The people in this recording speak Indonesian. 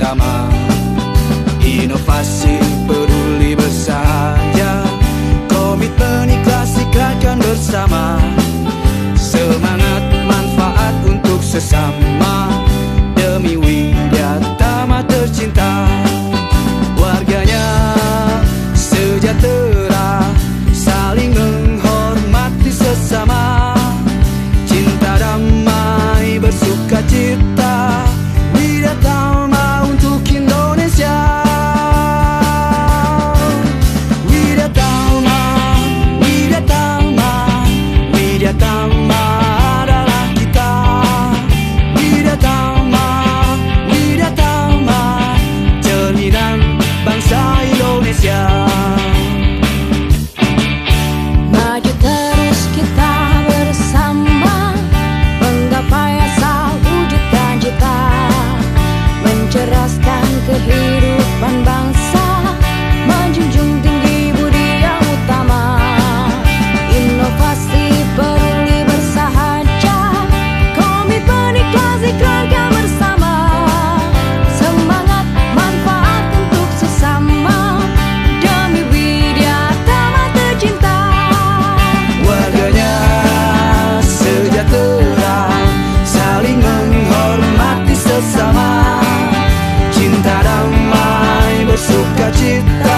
bersama. Inovasi peduli bersahaja, komitmen ikhlas ikrarkan bersama. Semangat manfaat untuk sesama, demi Widyatama tercinta. Warganya sejahtera, saling menghormati sesama. Cinta damai bersuka cita, Widyatama untuk Indonesia. Widyatama, Widyatama, Widyatama adalah kita. Widyatama, Widyatama, cerminan bangsa Indonesia. Maju terus kita bersama, menggapai asal wujudkan cita, menceraskan kehidupan bangsa, menjunjung tinggi budi yang utama. Inovasi peduli bersahaja, komitmen ikhlas ikrarkan bersama. Semangat manfaat untuk sesama, demi Widyatama tercinta. Warganya sejahtera, saling menghormati sesama. Cinta damai bersuka cita,